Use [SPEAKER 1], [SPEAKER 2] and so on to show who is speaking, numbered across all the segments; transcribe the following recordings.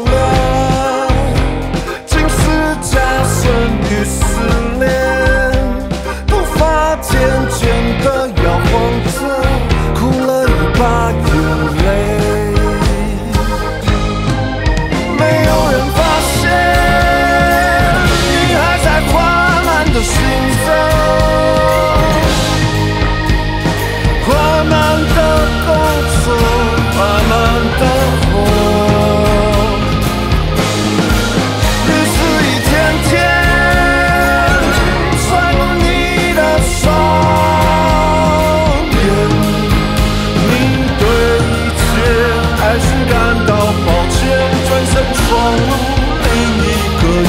[SPEAKER 1] 量，近视加深与失恋，头发渐渐地摇晃着，哭了一把眼泪。没有人发现，你还在缓慢地行走，缓慢地工作，缓慢地活。日子一天天穿过你的双眼，你对一切还是感到抱歉，转身闯入另一个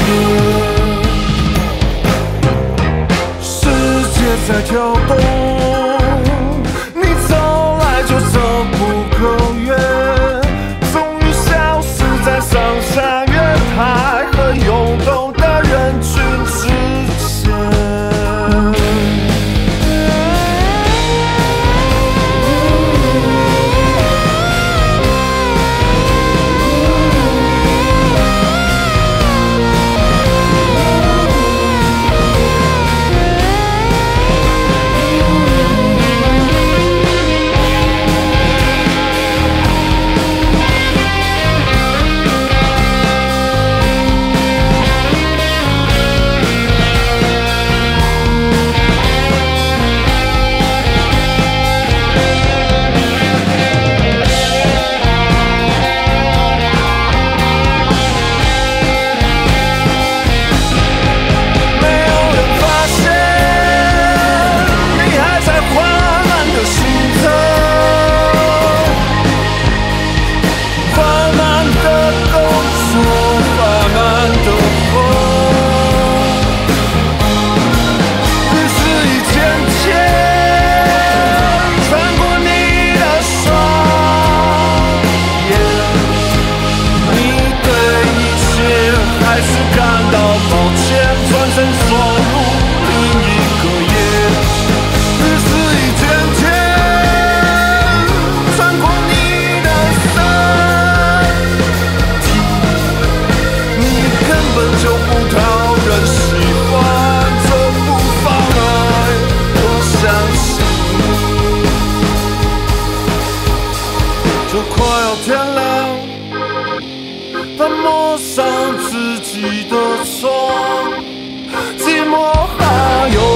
[SPEAKER 1] 夜。世界在跳动，你从来就走不够远，终于消失在上下月台和涌动的人群之间。就快要天亮，他摸上自己的床，寂寞还有